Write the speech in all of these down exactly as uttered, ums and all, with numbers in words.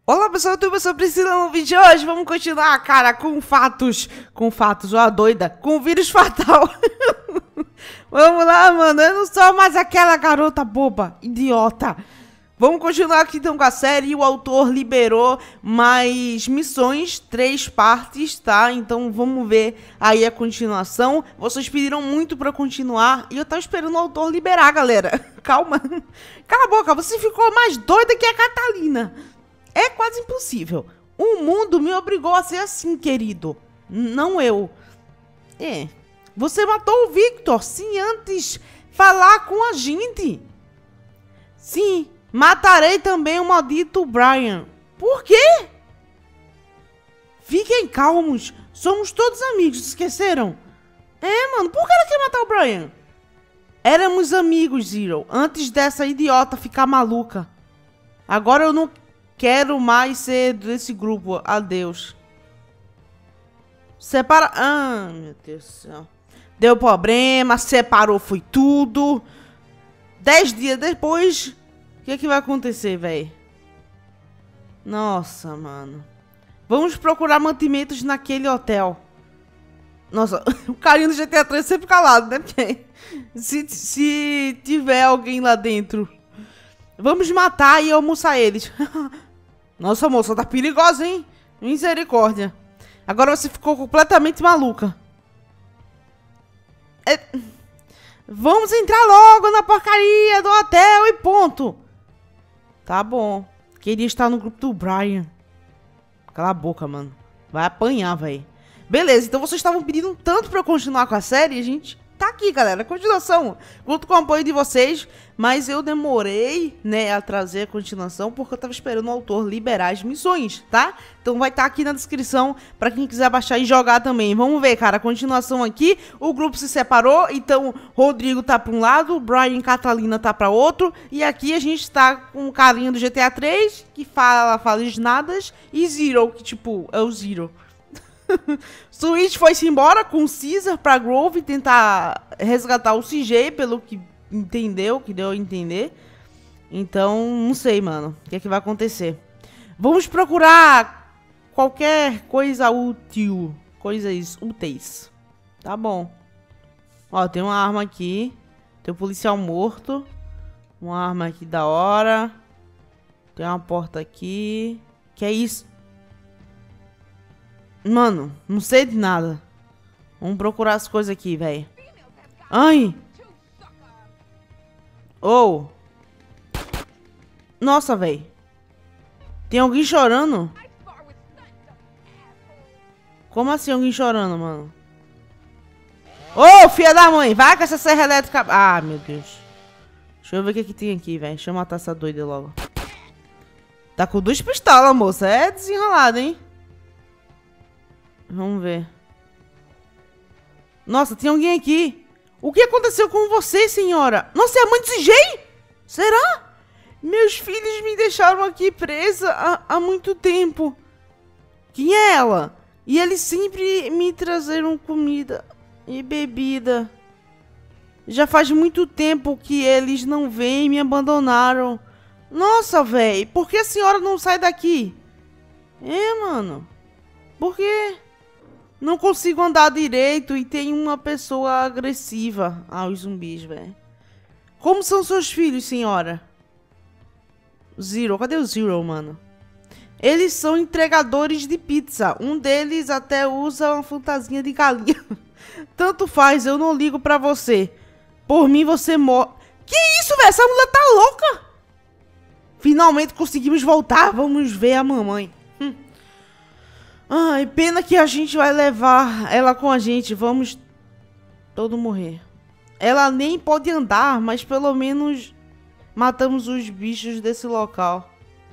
Olá pessoal, eu sou a Priscila. No vídeo de hoje vamos continuar, cara, com fatos, com fatos, ó, doida, com vírus fatal. Vamos lá, mano, eu não sou mais aquela garota boba, idiota. Vamos continuar aqui então com a série. O autor liberou mais missões, três partes, tá? Então vamos ver aí a continuação. Vocês pediram muito pra continuar e eu tava esperando o autor liberar, galera. Calma, cala a boca, você ficou mais doida que a Catalina. É quase impossível. O mundo me obrigou a ser assim, querido. Não eu. É. Você matou o Victor sem antes falar com a gente. Sim. Matarei também o maldito Brian. Por quê? Fiquem calmos. Somos todos amigos, esqueceram? É, mano. Por que ela quer matar o Brian? Éramos amigos, Zero. Antes dessa idiota ficar maluca. Agora eu não quero mais ser desse grupo. Adeus. Separa... Ah, meu Deus do céu. Deu problema. Separou, foi tudo. Dez dias depois... O que é que vai acontecer, velho? Nossa, mano. Vamos procurar mantimentos naquele hotel. Nossa, o carinha do G T A três é sempre calado, né? Porque se, se tiver alguém lá dentro... Vamos matar e almoçar eles. Nossa, moça, tá perigosa, hein? Misericórdia. Agora você ficou completamente maluca. É... Vamos entrar logo na porcaria do hotel e ponto. Tá bom. Queria estar no grupo do Brian. Cala a boca, mano. Vai apanhar, velho. Beleza, então vocês estavam pedindo tanto pra eu continuar com a série, gente. Tá aqui, galera, continuação, junto com o apoio de vocês, mas eu demorei, né, a trazer a continuação, porque eu tava esperando o autor liberar as missões, tá? Então vai estar aqui na descrição pra quem quiser baixar e jogar também. Vamos ver, cara, a continuação aqui, o grupo se separou, então Rodrigo tá pra um lado, Brian e Catalina tá pra outro, e aqui a gente tá com o carinha do G T A três, que fala, fala de nadas, e Zero, que tipo, é o Zero. Switch foi-se embora com o Caesar pra Grove tentar resgatar o C J, pelo que entendeu, que deu a entender. Então, não sei, mano, o que é que vai acontecer. Vamos procurar qualquer coisa útil, coisas úteis. Tá bom. Ó, tem uma arma aqui, tem um policial morto, uma arma aqui da hora, tem uma porta aqui. Que é isso? Mano, não sei de nada. Vamos procurar as coisas aqui, velho. Ai! Oh! Nossa, velho. Tem alguém chorando? Como assim alguém chorando, mano? Ô, oh, filha da mãe! Vai com essa serra elétrica... Ah, meu Deus. Deixa eu ver o que, que tem aqui, velho. Deixa eu matar essa doida logo. Tá com duas pistolas, moça. É desenrolado, hein? Vamos ver. Nossa, tem alguém aqui. O que aconteceu com você, senhora? Nossa, é a mãe de C J? Será? Meus filhos me deixaram aqui presa há, há muito tempo. Quem é ela? E eles sempre me trazeram comida e bebida. Já faz muito tempo que eles não vêm e me abandonaram. Nossa, velho. Por que a senhora não sai daqui? É, mano. Por quê? Não consigo andar direito e tem uma pessoa agressiva aos zumbis, velho. Como são seus filhos, senhora? Zero. Cadê o Zero, mano? Eles são entregadores de pizza. Um deles até usa uma fantasia de galinha. Tanto faz, eu não ligo pra você. Por mim, você morre. Que isso, velho? Essa mulher tá louca. Finalmente conseguimos voltar. Vamos ver a mamãe. Hum. Ai, pena que a gente vai levar ela com a gente. Vamos todo morrer. Ela nem pode andar, mas pelo menos matamos os bichos desse local.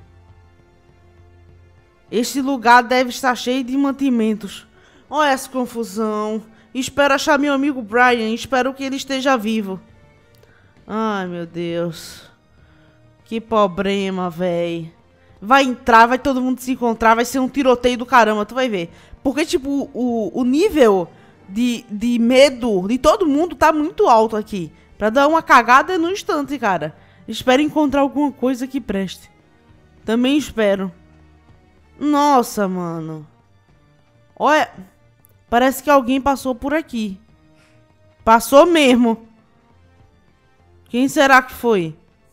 Este lugar deve estar cheio de mantimentos. Olha essa confusão. Espero achar meu amigo Brian. Espero que ele esteja vivo. Ai, meu Deus. Que problema, véi. Vai entrar, vai todo mundo se encontrar, vai ser um tiroteio do caramba, tu vai ver. Porque, tipo, o, o nível de, de medo de todo mundo tá muito alto aqui. Pra dar uma cagada no instante, cara. Espero encontrar alguma coisa que preste. Também espero. Nossa, mano. Olha, parece que alguém passou por aqui. Passou mesmo. Quem será que foi?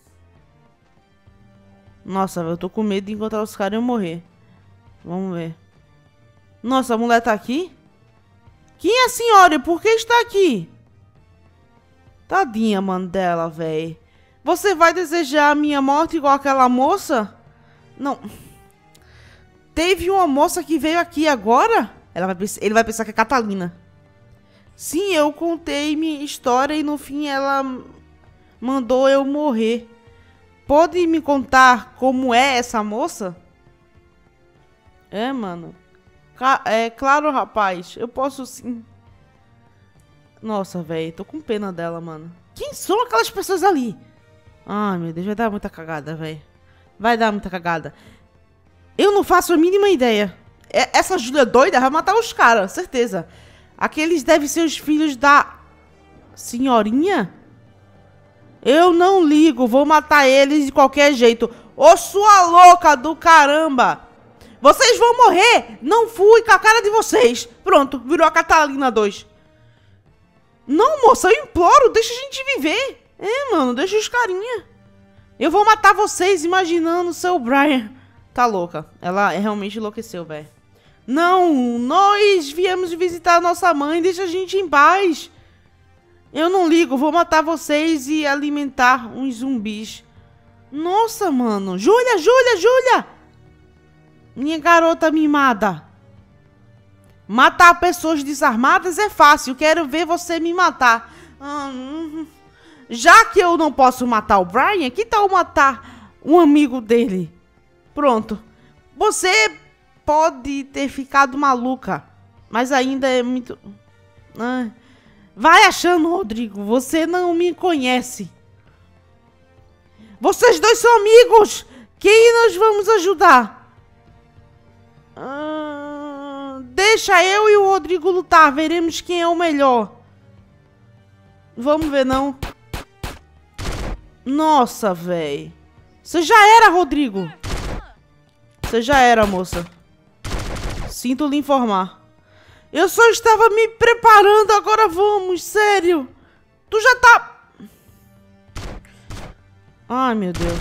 Nossa, eu tô com medo de encontrar os caras e eu morrer. Vamos ver. Nossa, a mulher tá aqui? Quem é a senhora? E por que está aqui? Tadinha, mano, dela, véi. Você vai desejar a minha morte igual aquela moça? Não. Teve uma moça que veio aqui agora? Ela vai, ele vai pensar que é Catalina. Sim, eu contei minha história e no fim ela mandou eu morrer. Pode me contar como é essa moça? É, mano. É claro, rapaz. Eu posso sim. Nossa, velho. Tô com pena dela, mano. Quem são aquelas pessoas ali? Ai, meu Deus. Vai dar muita cagada, velho. Vai dar muita cagada. Eu não faço a mínima ideia. Essa Júlia doida vai matar os caras, certeza. Aqueles devem ser os filhos da senhorinha? Eu não ligo, vou matar eles de qualquer jeito. Ô, sua louca do caramba! Vocês vão morrer! Não fui com a cara de vocês. Pronto, virou a Catalina dois. Não, moça, eu imploro, deixa a gente viver. É, mano, deixa os carinha. Eu vou matar vocês imaginando o seu Brian. Tá louca, ela realmente enlouqueceu, velho. Não, nós viemos visitar a nossa mãe, deixa a gente em paz. Eu não ligo, vou matar vocês e alimentar uns zumbis. Nossa, mano. Júlia, Júlia, Júlia! Minha garota mimada. Matar pessoas desarmadas é fácil, quero ver você me matar. Hum, já que eu não posso matar o Brian, que tal matar um amigo dele? Pronto. Você pode ter ficado maluca, mas ainda é muito... Ah, vai achando, Rodrigo, você não me conhece. Vocês dois são amigos. Quem nós vamos ajudar? Ah, deixa eu e o Rodrigo lutar, veremos quem é o melhor. Vamos ver, não. Nossa, véi. Você já era, Rodrigo. Você já era, moça. Sinto lhe informar. Eu só estava me preparando, agora vamos, sério. Tu já tá... Ai, meu Deus.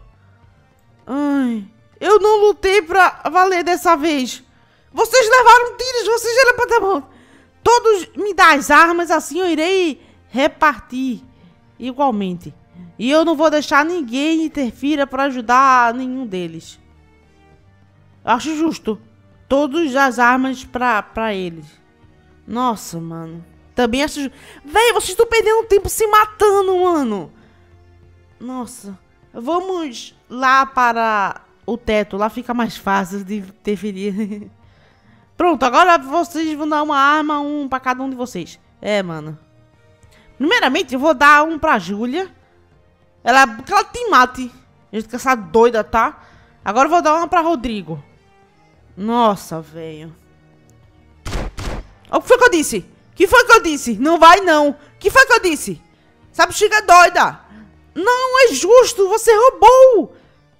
Ai, eu não lutei pra valer dessa vez. Vocês levaram tiros, vocês eram pra dar mão. Todos me dão as armas, assim eu irei repartir igualmente. E eu não vou deixar ninguém interfira pra ajudar nenhum deles. Acho justo. Todas as armas pra, pra eles. Nossa, mano. Também acho... Véi, vocês estão perdendo tempo se matando, mano. Nossa. Vamos lá para o teto. Lá fica mais fácil de interferir. Pronto, agora vocês vão dar uma arma, um pra cada um de vocês. É, mano. Primeiramente, eu vou dar um pra Júlia. Ela, ela te mate. Gente, que essa doida, tá? Agora eu vou dar uma pra Rodrigo. Nossa, velho. O que foi que eu disse? O que foi que eu disse? Não vai, não. O que foi que eu disse? Sabe, chega doida. Não é justo, você roubou.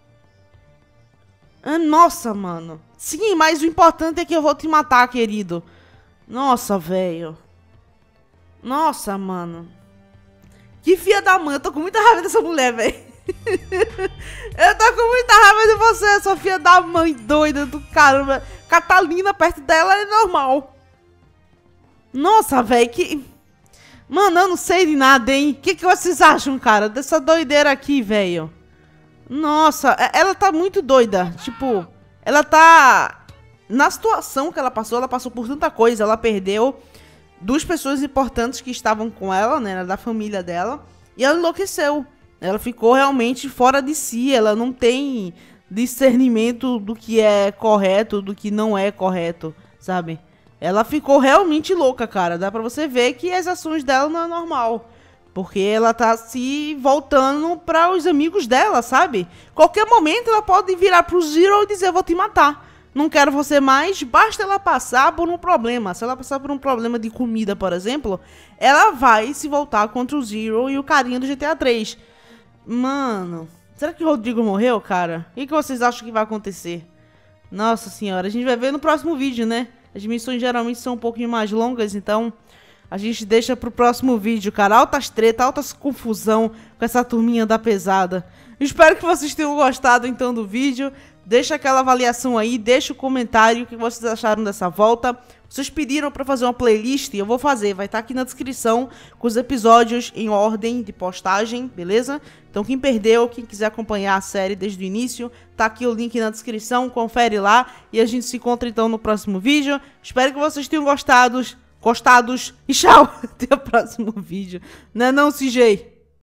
Ah, nossa, mano. Sim, mas o importante é que eu vou te matar, querido. Nossa, velho. Nossa, mano. Que filha da mãe. Eu tô com muita raiva dessa mulher, velho. Eu tô com muita raiva de você, sua filha da mãe doida do caramba. Catalina perto dela é normal. Nossa, velho, que... Mano, eu não sei de nada, hein? O que, que vocês acham, cara, dessa doideira aqui, velho? Nossa, ela tá muito doida. Tipo, ela tá... Na situação que ela passou, ela passou por tanta coisa. Ela perdeu duas pessoas importantes que estavam com ela, né? Da família dela. E ela enlouqueceu. Ela ficou realmente fora de si. Ela não tem discernimento do que é correto, do que não é correto, sabe? Ela ficou realmente louca, cara. Dá pra você ver que as ações dela não é normal. Porque ela tá se voltando para os amigos dela, sabe? Qualquer momento ela pode virar pro Zero e dizer, vou te matar. Não quero você mais, basta ela passar por um problema. Se ela passar por um problema de comida, por exemplo, ela vai se voltar contra o Zero e o carinha do G T A três. Mano, será que o Rodrigo morreu, cara? O que, que vocês acham que vai acontecer? Nossa senhora, a gente vai ver no próximo vídeo, né? As missões geralmente são um pouquinho mais longas, então a gente deixa pro próximo vídeo, cara. Altas treta, altas confusão com essa turminha da pesada. Espero que vocês tenham gostado, então, do vídeo. Deixa aquela avaliação aí, deixa o comentário o que vocês acharam dessa volta. Vocês pediram pra fazer uma playlist e eu vou fazer. Vai estar aqui na descrição com os episódios em ordem de postagem, beleza? Então quem perdeu, quem quiser acompanhar a série desde o início, tá aqui o link na descrição, confere lá. E a gente se encontra então no próximo vídeo. Espero que vocês tenham gostado, gostados e tchau! Até o próximo vídeo. Não é não, C J?